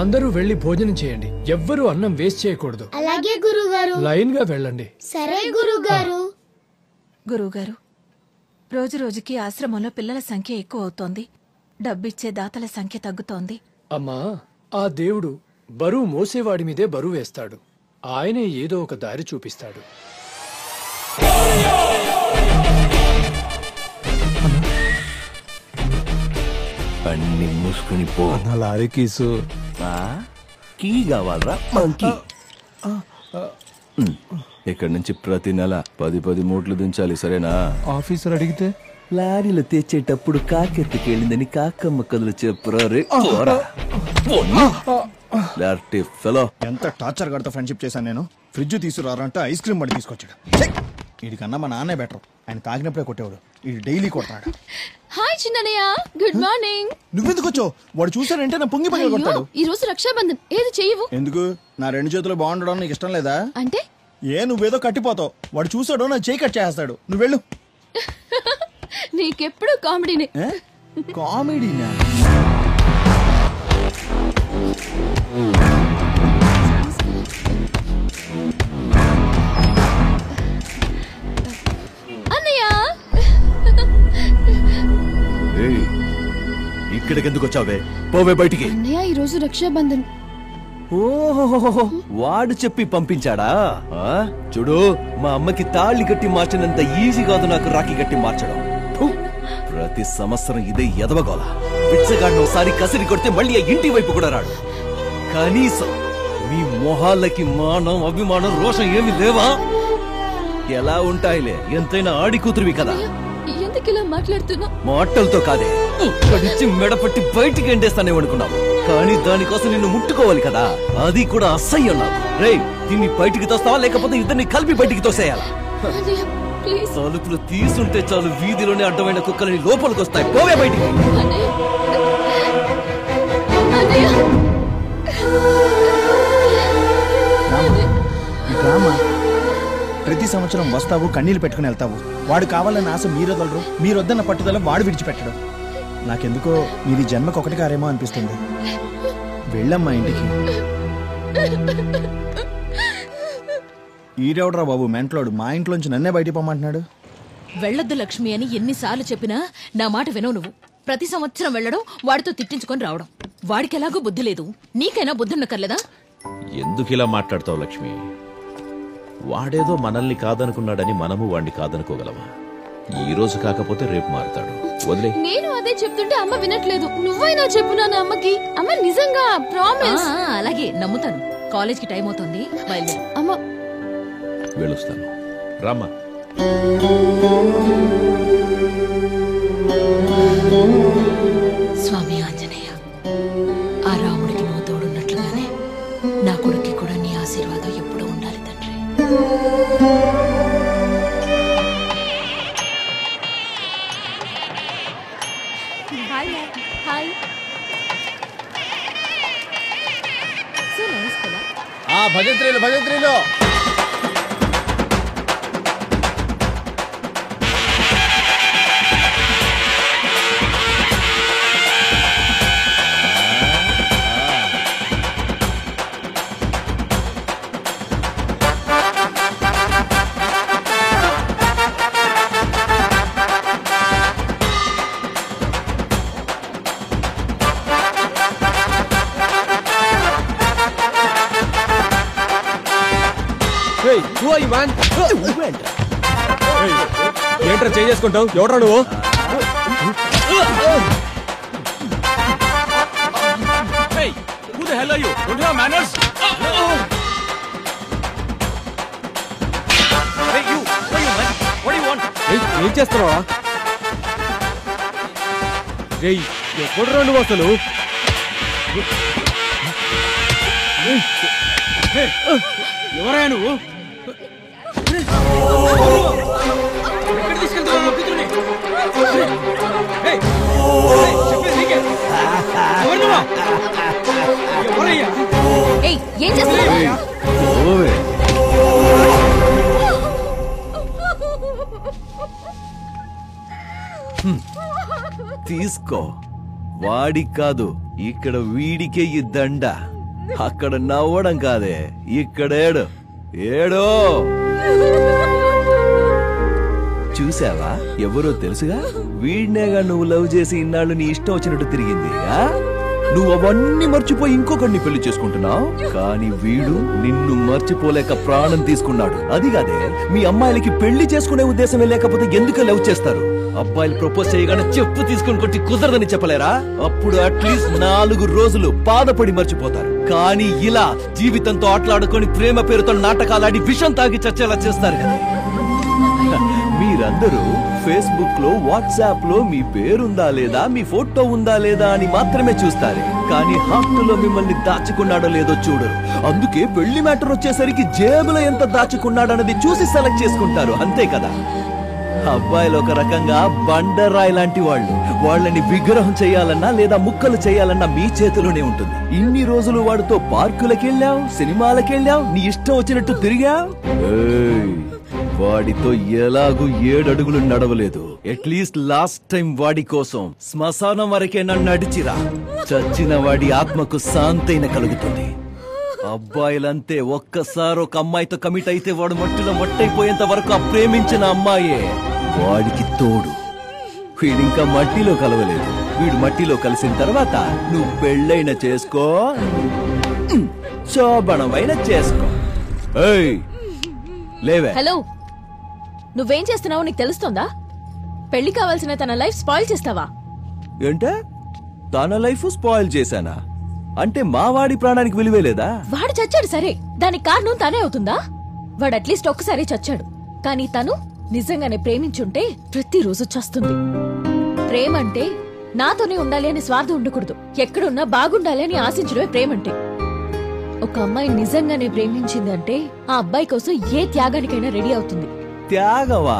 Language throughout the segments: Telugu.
అందరూ వెళ్లి భోజనం చేయండి. ఎవ్వరూ అన్నం వేస్ట్ చేయకూడదు. అలాగే గురుగారు. లైన్ గా వెళ్ళండి. సరే గురుగారు. గురువుగారు, రోజు రోజుకి ఆశ్రమంలో పిల్లల సంఖ్య ఎక్కువ అవుతోంది. డబ్బిచ్చే దాతల సంఖ్య తగ్గుతోంది. అమ్మా, ఆ దేవుడు బరువు మోసేవాడి మీదే బరువు వేస్తాడు. ఆయనే ఏదో ఒక దారి చూపిస్తాడు. అన్ని మూసుకుని పో. లారీ కీసు కీ కావాలరా మంకీ? ఇక్కడ నుంచి ప్రతి నెల 10 మూట్లు దించాలి, సరేనా? ఆఫీసర్ అడిగితే లారీలు తెచ్చేటప్పుడు కాకెత్తుకెళ్ళిందని కాకమ్మ కథలు చెప్పురా. ఎంత టార్చర్ గడతా ఫ్రెండ్షిప్ చేశాను నేను. ఫ్రిడ్జ్ తీసుకురారంటే ఐస్ క్రీమ్ పడి తీసుకొచ్చాడు. వీడికన్నా మా నాన్నే బెటర్. ఆయన తాగినప్పుడే కొట్టేవాడు, ఇది డైలీ కొట్టాడు. Hi Chinnayya, good morning. నువ్వెందుకు వచ్చావు? వాడు చూసాడంటే నా పొంగి పగిలి కొట్టాడు. ఈ రోజు రక్షాబంధన్, ఏది చెయ్యవు? ఎందుకు? నా 2 చేతులు బాగుండడం నీకు ఇష్టం లేదా? అంటే నువ్వేదో కట్టిపోతావు. వాడు చూసాడు, నా చేయి కట్ చేస్తాడు. నువ్వు వెళ్ళు. నీకెప్పుడు కామెడీనే. కామెడీనా? అన్నయ్య, ఇక్కడికి ఎందుకు వచ్చావే? పోవే బయటికి. అన్నయ్య, ఈ రోజు రక్షాబంధన్. ఓహో, వాడు చెప్పి పంపించాడా? చూడు, మా అమ్మకి తాళి కట్టి మార్చినంత ఈజీ కాదు నాకు రాఖీ కట్టి మార్చడం. ప్రతి సంవత్సరం ఇదే ఎదవగోల. పిచ్చగాడిని ఒకసారి కసిరి కొడితే మళ్ళీ ఆ ఇంటి వైపు కూడా రాడు. కనీసం మీ మొహాలకి మానం, అభిమానం, రోషం ఏమి లేవా? ఎలా ఉంటాయిలే, ఎంతైనా ఆడి కూతురువి కదా. ఎందుకు ఇలా మాట్లాడుతున్నా? మాటలతో కాదే, కడిచి మెడపట్టి బయటికి ఎండేస్తానే అనుకున్నావు. కానీ దానికోసం నిన్ను ముట్టుకోవాలి కదా, అది కూడా అసహ్యం నాకు. రేయ్, దీన్ని బయటికి తోస్తావా లేకపోతే ఇద్దరిని కలిపి బయటికి తోసేయాలా? తలుపులు తీసుంటే చాలు, వీధిలోనే అడ్డమైన కుక్కలని లోపలికి వస్తాయి. పోవే బయటికి. ప్రతి సంవత్సరం వస్తావు, కన్నీళ్లు పెట్టుకుని వెళ్తావు. వాడు కావాలన్న ఆశ మీరొదలరు, మీరొద్దన్న పట్టుదల వాడు విడిచిపెట్టడు. నాకెందుకో మీది జన్మకు ఒకటి కారేమో అనిపిస్తుంది. వెళ్ళమ్మా ఇంటికి. ఈడెవడరా బాబు మెంట్లోడు, మా ఇంట్లోంచి నన్నే బయటికి పొమ్మంటున్నాడు. వెళ్ళొద్దు లక్ష్మి అని ఎన్నిసార్లు చెప్పినా నా మాట వినవు నువ్వు. ప్రతి సంవత్సరం వెళ్ళడం, వాడితో తిట్టించుకొని రావడం. వాడికి ఎలాగో బుద్ధి లేదు, నీకైనా బుద్ధి ఉండక్కర్లేదా? ఎందుకు ఇలా మాట్లాడతావు లక్ష్మి? వాడేదో మనల్ని కాదనుకున్నాడని మనము వాడిని కాదనుకోగలమా? ఈ రోజు కాకపోతే రేపు మారుతాడు. వదిలే. నేను అదే చెప్తుంటే అమ్మ వినట్లేదు. నువ్వైనా చెప్పు నాన్న అమ్మకి. అమ్మ నిజంగా ప్రామిస్. అలాగే నమ్ముతాను. కాలేజ్కి టైం అవుతుంది, బయలుదేరు. అమ్మ వెళ్ళొస్తాను, రామ్మా. స్వామి ఆంజనేయ, ఆ రాముడికి నువ్వు తోడున్నట్లుగానే నా కొడుక్కి కూడా నీ ఆశీర్వాదం ఎప్పుడూ ఉండాలి తండ్రి. హాయ్. సో నైస్ కదా. భజంత్రీలు భజంత్రీలు. ఏంట్రా చేసుకుంటావు? ఎవడ్రా నువ్వు? ఏం చేస్తున్నావా? ఎప్పుడురా నువ్వు అసలు? ఎవరా నువ్వు? ఏం చేస్తున్నావు? తీసుకో. వాడికి కాదు, ఇక్కడ వీడికే ఈ దండ, అక్కడ నవ్వడం కాదే, ఇక్కడ ఏడు ఏడో. చూసావా, ఎవరో తెలుసుగా, వీడినేగా నువ్వు లవ్ చేసి ఇన్నాళ్ళు నీ ఇష్టం వచ్చినట్టు తిరిగింది. నువ్వు అవన్నీ మర్చిపోయి ఇంకొకరిని పెళ్లి చేసుకుంటున్నావు, కానీ వీడు నిన్ను మర్చిపోలేక ప్రాణం తీసుకున్నాడు. అది కాదే, మీ అమ్మాయిలకి పెళ్లి చేసుకునే ఉద్దేశమే లేకపోతే ఎందుకు లవ్ చేస్తారు? అబ్బాయిలు ప్రపోజ్ చేయగానే చెప్పు తీసుకుని కొట్టి కుదరదని చెప్పలేరా? అప్పుడు అట్లీస్ట్ 4 రోజులు బాధపడి మర్చిపోతారు. కానీ ఇలా జీవితంతో ఆటలాడుకొని ప్రేమ పేరుతో నాటకాలాడి విషం తాగి చచ్చేలా చేస్తారు కదా. మీరందరూ ఫేస్బుక్ లో, వాట్సాప్ లో మీ పేరుందా లేదా, మీ ఫోటో ఉందా లేదా అని మాత్రమే చూస్తారే, కానీ హార్ట్ లో మిమ్మల్ని దాచుకున్నాడో లేదో చూడరు. అందుకే పెళ్లి మ్యాటర్ వచ్చేసరికి జేబులో ఎంత దాచుకున్నాడన్నది చూసి సెలెక్ట్ చేసుకుంటారు, అంతే కదా. అబ్బాయిలు ఒక రకంగా బండరాయి లాంటి వాళ్ళు. వాళ్ళని విగ్రహం చేయాలన్నా లేదా ముక్కలు చేయాలన్నా మీ చేతిలోనే ఉంటుంది. ఇన్ని రోజులు వాడితో పార్కులకెళ్ళావు, సినిమాలకెళ్ళావు, నీ ఇష్టం వచ్చినట్టు తిరిగావు. వాడితో ఎలాగూ 7 అడుగులు నడవలేదు. అట్లీస్ట్ లాస్ట్ టైం వాడి కోసం శ్మశానం వరకే నన్ను నడిచిరా. చచ్చిన వాడి ఆత్మకు శాంతైన కలుగుతుంది. అబ్బాయిలంతే, ఒక్కసారి ఒక అమ్మాయితో కమిట్ అయితే వాడు మట్టిలో మట్టయిపోయేంత వరకు ఆ ప్రేమించిన అమ్మాయే వాడికి తోడు. వీడింకా మట్టిలో కలవలేదు. వీడు మట్టిలో కలిసిన తర్వాత నువ్వు పెళ్ళైన చేసుకో, శోభనమైన చేసుకో. లేవే. హలో, నువ్వేం చేస్తున్నావో నీకు తెలుస్తోందా? పెళ్లి కావాల్సిన తన లైఫ్ స్పాయిల్ చేస్తావా? ఏంటే, తన లైఫ్ స్పాయిల్ చేశానా? అంటే మా వాడి ప్రాణానికి విలువే లేదా? వాడు చచ్చాడు సరే, దానికి కారణం తనే అవుతుందా? వాడు అట్లీస్ట్ ఒక్కసారి చచ్చాడు, కానీ తను నిజంగానే ప్రేమించుంటే ప్రతిరోజు చస్తుంది. ప్రేమ అంటే నాతోనే ఉండాలి అని స్వార్థం ఉండకూడదు. ఎక్కడున్నా బాగుండాలి అని ఆశించడమే ప్రేమంటే. ఒక అమ్మాయి నిజంగానే ప్రేమించిందంటే ఆ అబ్బాయి కోసం ఏ త్యాగానికైనా రెడీ అవుతుంది. త్యాగవా?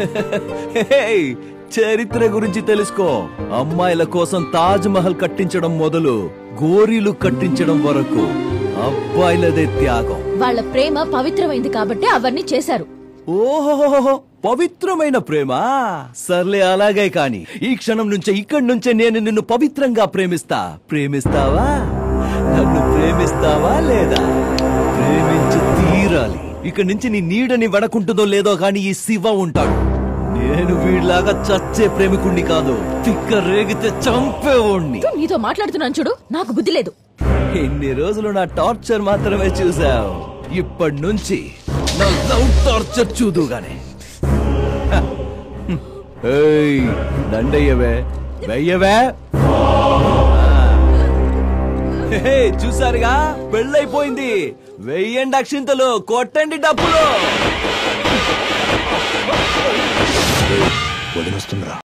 చరిత్ర గురించి తెలుసుకో. అమ్మాయిల కోసం తాజ్ మహల్ కట్టించడం మొదలు గోరీలు కట్టించడం వరకు అబ్బాయిలదే త్యాగం. వాళ్ళ ప్రేమ పవిత్రమైంది కాబట్టి అవన్నీ చేశారు. ఓహో, పవిత్రమైన ప్రేమ. సర్లే, అలాగే. కాని ఈ క్షణం నుంచే, ఇక్కడి నుంచే నేను నిన్ను పవిత్రంగా ప్రేమిస్తా. ప్రేమిస్తావా? నన్ను ప్రేమిస్తావా లేదా? ప్రేమించి తీరాలి. ఇక్కడి నుంచి నీ నీడని వడకుంటుందో లేదో గాని ఈ శివ ఉంటాడు. నేను వీడిలాగా చచ్చే ప్రేమికుణ్ణి కాదు, తిక్క రేగితే చంపేవాణ్ణి. నీతో మాట్లాడుతున్నాను చూడు, నాకు బుద్ధి లేదు. ఇన్ని రోజులు నా టార్చర్ మాత్రమే చూసావు, ఇప్పటి నుంచి నా లవ్ టార్చర్ చూదుగానే. దండయ్యవే, వెయ్యవే. చూసారుగా, పెళ్ళైపోయింది. వెయ్యండి అక్షింతలు, కొట్టండి డబ్బులు. వదిలేస్తుందిరా.